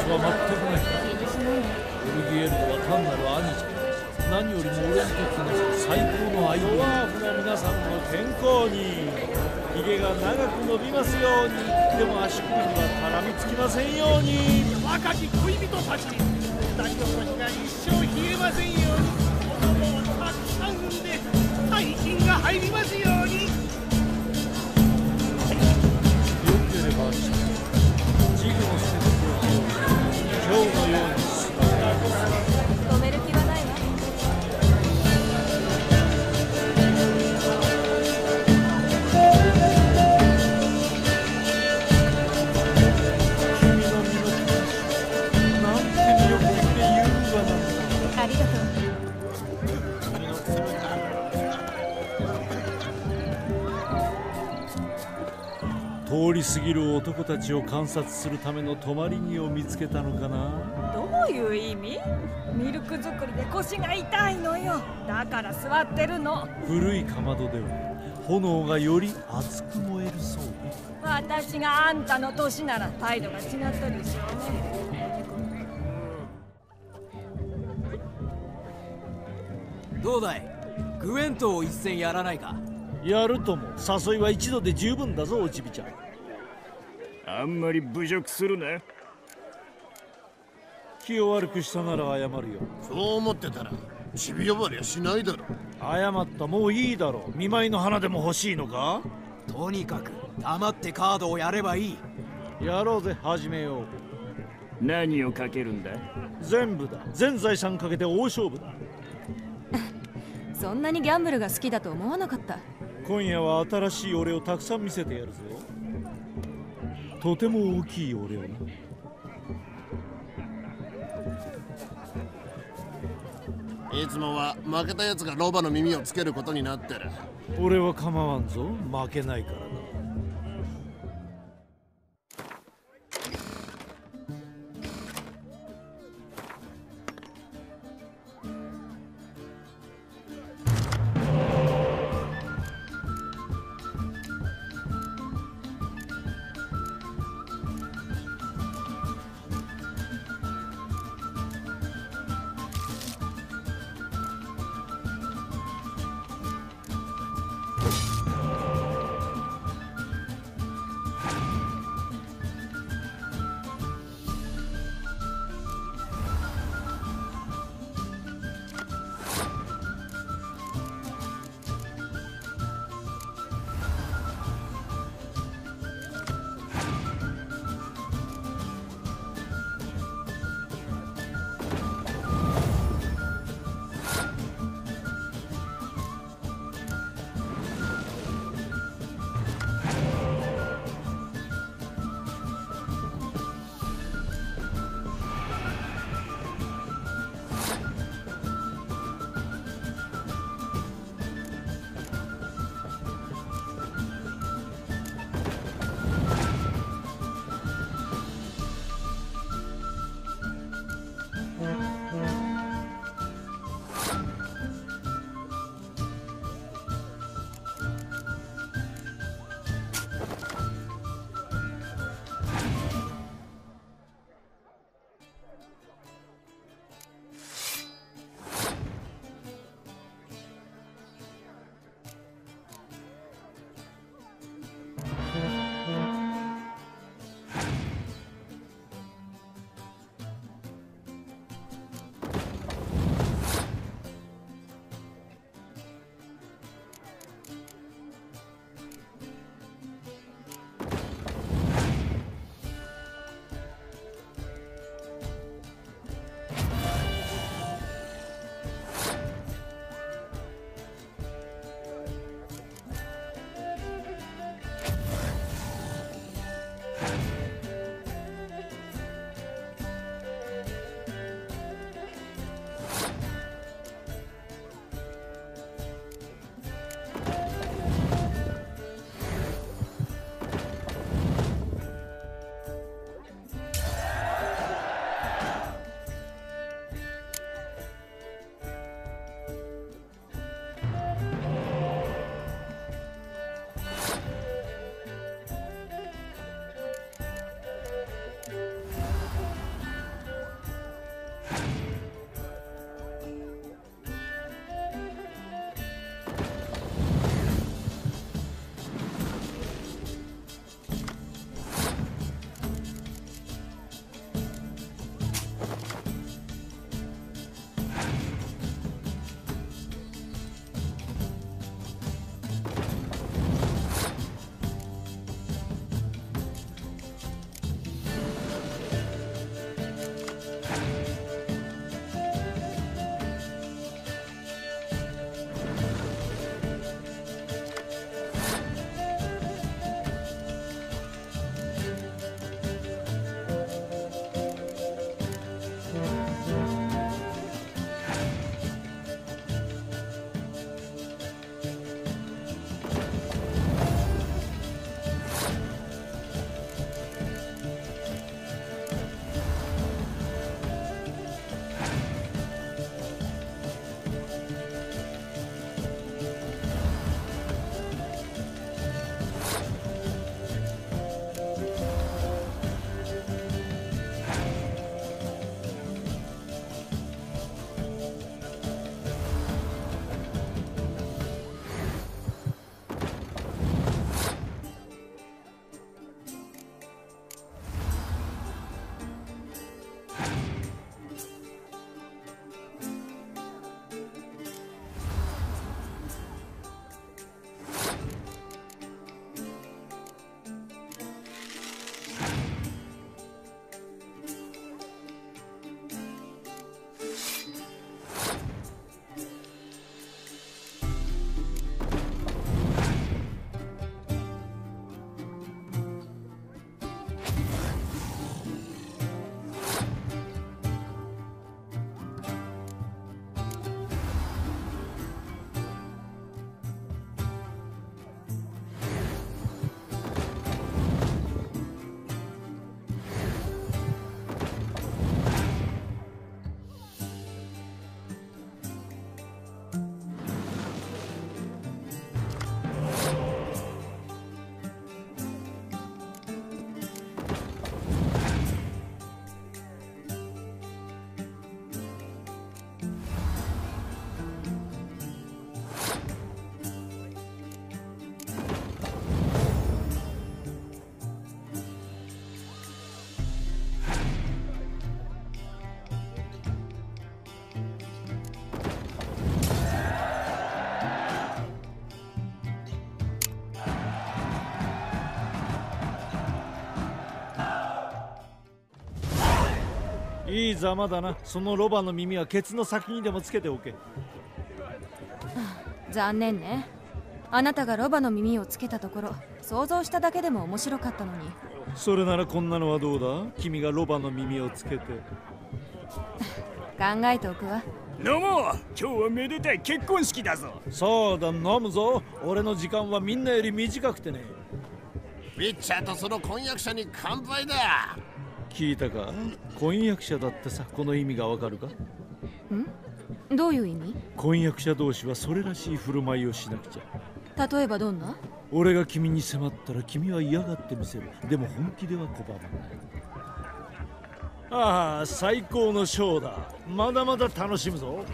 は全くない。オルギエルドは単なる兄じゃ。何よりも俺にとっての最高の相棒。ドワーフの皆さんの健康に、ひげが長く伸びますように。でも足首には絡みつきませんように。 若き恋人たちに二人の腰が一生冷えませんように。子供をたくさん産んで大金が入りますように。 よければジグの説得を今日のように止める気はないわ。 君の身のなんて魅力的で優雅なんだ。 ありがとう。 通り過ぎる男たちを観察するための泊まり木を見つけたのかな。 どういう意味？ミルク作りで腰が痛いのよ。だから座ってるの。 古いかまどでは炎がより熱く燃えるそうだ。 私があんたの年なら態度が違ったでしょうね。 どうだい、グエントを一戦やらないか。 やるとも。誘いは一度で十分だぞ、おちびちゃん。 あんまり侮辱するな。 気を悪くしたなら謝るよ。 そう思ってたらちび呼ばれはしないだろ。 謝った。もういいだろう。見舞いの花でも欲しいのか。 とにかく黙ってカードをやればいい。 やろうぜ。始めよう。 何をかけるんだ。 全部だ。全財産かけて大勝負だ。 そんなにギャンブルが好きだと思わなかった。 今夜は新しい俺をたくさん見せてやるぞ。とても大きい俺をな。 いつもは負けたやつがロバの耳をつけることになってる。 俺は構わんぞ。負けないからな。 いいざまだな。そのロバの耳はケツの先にでもつけておけ。 残念ね。あなたがロバの耳をつけたところ、想像しただけでも面白かったのに。 それならこんなのはどうだ？君がロバの耳をつけて。 考えておくわ。 飲もう。今日はめでたい結婚式だぞ。 そうだ、飲むぞ。俺の時間はみんなより短くてね。 ウィッチャーとその婚約者に乾杯だ。 聞いたか？婚約者だってさ。この意味がわかるか？ どういう意味？ 婚約者同士はそれらしい振る舞いをしなくちゃ。 例えばどんな？ 俺が君に迫ったら君は嫌がってみせる。でも本気では拒まない。ああ、最高のショーだ。まだまだ楽しむぞ。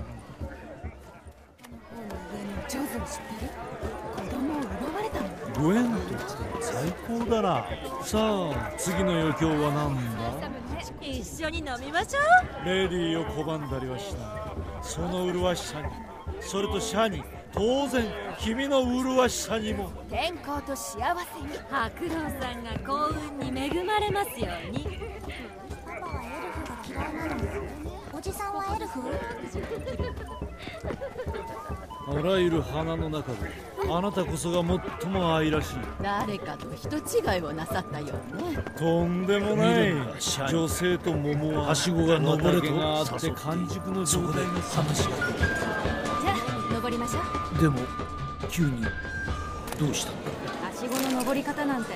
上手に知ってる？子供を奪われたの？ グエント最高だな。さあ次の余興は何だ？ 一緒に飲みましょう。レディーを拒んだりはしない。その麗しさに、それとシャに、当然君の麗しさにも。 健康と幸せに。 白老さんが幸運に恵まれますように。 パパはエルフが嫌いなの。おじさんはエルフ？ あらゆる花の中であなたこそが最も愛らしい。 誰かと人違いをなさったよね。 とんでもない。女性と桃ははしごが登れとがあって完熟の状態の話が。 じゃあ登りましょう。 でも急にどうしたんだ？ はしごの登り方なんて。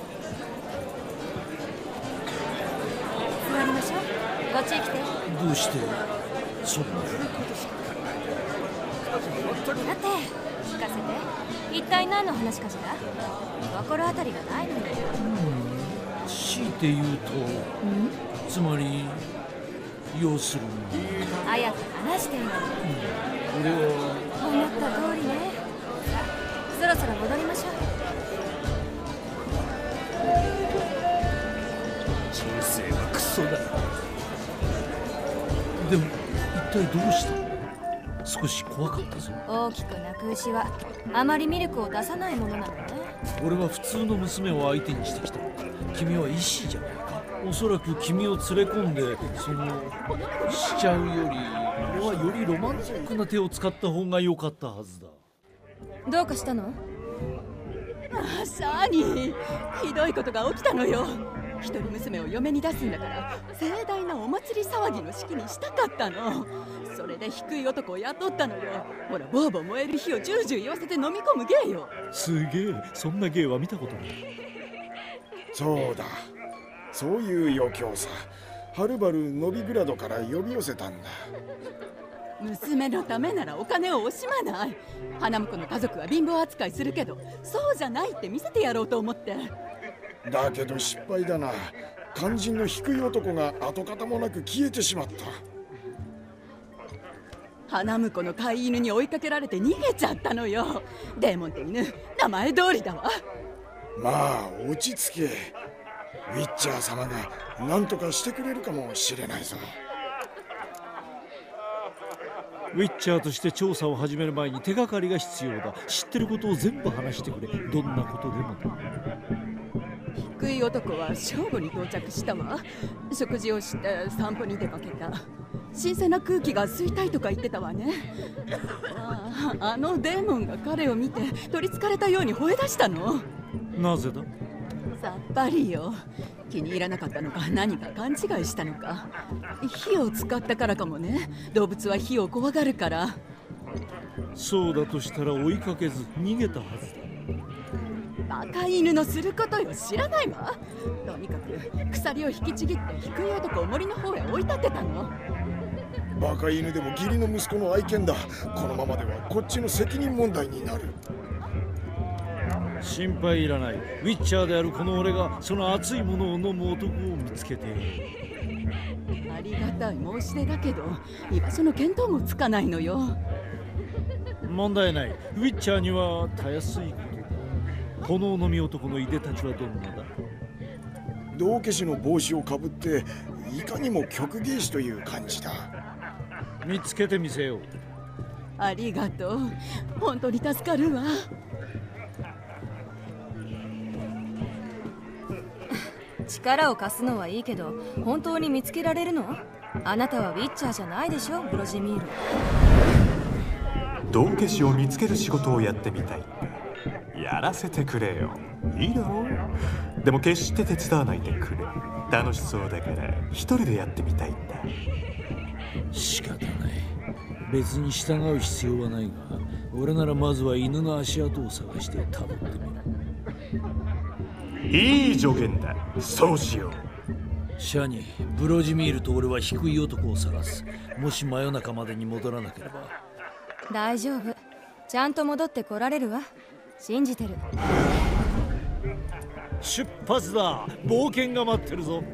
座りましょう。こっちへ来て。 どうしてそんな。 だって聞かせて。一体何の話かしら？心当たりがないのよ。 強いて言うと、つまり要するに早く話してよ。 俺は思った通りね。さあそろそろ戻りましょう。 人生はクソだ。でも一体どうした？少し怖かったぞ。 大きく泣く牛はあまりミルクを出さないものなのね。 俺は普通の娘を相手にしてきた。君は医師じゃないか。おそらく君を連れ込んでしちゃうより、俺はよりロマンチックな手を使った方が良かったはずだ。 どうかしたの？ ああ、シャーニー、ひどいことが起きたのよ。一人娘を嫁に出すんだから盛大なお祭り騒ぎの式にしたかったの。それで低い男を雇ったのよ。ほら、ボーボー燃える火をジュージュー言わせて飲み込む芸よ。 すげえ、そんな芸は見たことない。 そうだ、そういう余興さ。はるばるノビグラドから呼び寄せたんだ。 娘のためならお金を惜しまない。花婿の家族は貧乏扱いするけど、そうじゃないって見せてやろうと思って。 だけど失敗だな。肝心の低い男が跡形もなく消えてしまった。 花婿の飼い犬に追いかけられて逃げちゃったのよ。デーモンって犬、名前通りだわ。 まあ落ち着け。ウィッチャー様が何とかしてくれるかもしれないぞ。 ウィッチャーとして調査を始める前に手がかりが必要だ。知ってることを全部話してくれ。どんなことでもだ。 低い男は正午に到着したわ。食事をして散歩に出かけた。新鮮な空気が吸いたいとか言ってたわね。あのデーモンが彼を見て取りつかれたように吠え出したの。 なぜだ？ さっぱりよ。気に入らなかったのか何か勘違いしたのか。火を使ったからかもね。動物は火を怖がるから。 そうだとしたら追いかけず逃げたはずだ。 バカ犬のすることよ、知らないわ。とにかく鎖を引きちぎって低い男を森の方へ追い立てたの。 バカ犬でも義理の息子の愛犬だ。このままではこっちの責任問題になる。 心配いらない。ウィッチャーであるこの俺がその熱いものを飲む男を見つけている。 ありがたい申し出だけど居場所の見当もつかないのよ。 問題ない。ウィッチャーにはたやすいことだ。炎の実男のいでたちはどんなだ？ 道化師の帽子をかぶっていかにも曲芸師という感じだ。 見つけてみせよう。 ありがとう。本当に助かるわ。 力を貸すのはいいけど、本当に見つけられるの？あなたはウィッチャーじゃないでしょ、ブロジミール。 道化師を見つける仕事をやってみたい。やらせてくれよ。いいだろう。でも決して手伝わないでくれ。楽しそうだから一人でやってみたいんだ。 仕方ない。別に従う必要はないが、俺ならまずは犬の足跡を探して辿ってみる。 いい助言だ。そうしよう。 シャニ、ブロジミールと俺は低い男を探す。もし真夜中までに戻らなければ。 大丈夫。ちゃんと戻ってこられるわ。信じてる。 出発だ。冒険が待ってるぞ。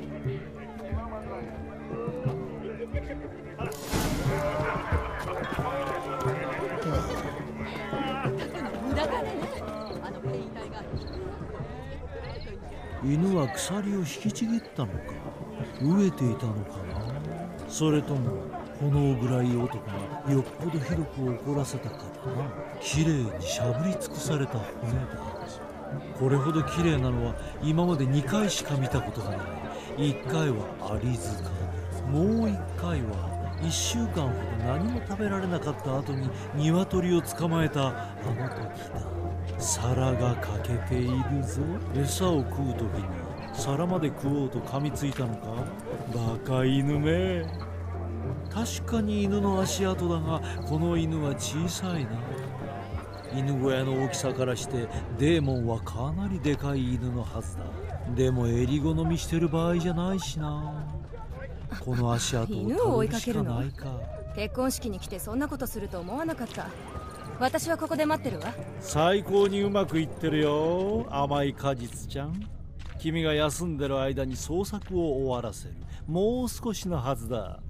犬は鎖を引きちぎったのか、飢えていたのかな。それとも炎暗い男がよっぽどひどく怒らせたかだな。綺麗にしゃぶり尽くされた骨だ。これほど綺麗なのは今まで2回しか見たことがない。1回はアリ塚で、もう1回は1週間ほど何も食べられなかった後に鶏を捕まえたあの時だ。皿が欠けているぞ。餌を食う時に皿まで食おうと噛みついたのか。バカ犬め。確かに犬の足跡だが、この犬は小さいな。犬小屋の大きさからしてデーモンはかなりでかい犬のはずだ。でも襟好みしてる場合じゃないしな。この足跡を犬を追い頼るしかけるの？ かないか。 結婚式に来てそんなことすると思わなかった。私はここで待ってるわ。 最高にうまくいってるよ、甘い果実ちゃん。君が休んでる間に捜索を終わらせる。もう少しのはずだ。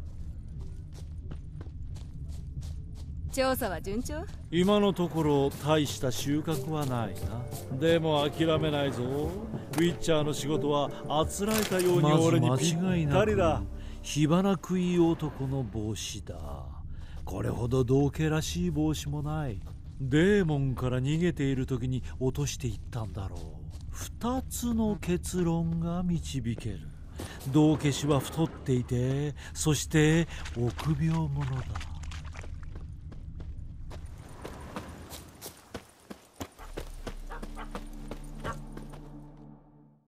調査は順調？ 今のところ大した収穫はないな。でも諦めないぞ。ウィッチャーの仕事はあつらえたように俺にぴったりだ。火花食い男の帽子だ。これほど道化らしい帽子もない。デーモンから逃げている時に落としていったんだろう。2つの結論が導ける。道化師は太っていて、そして臆病者だ。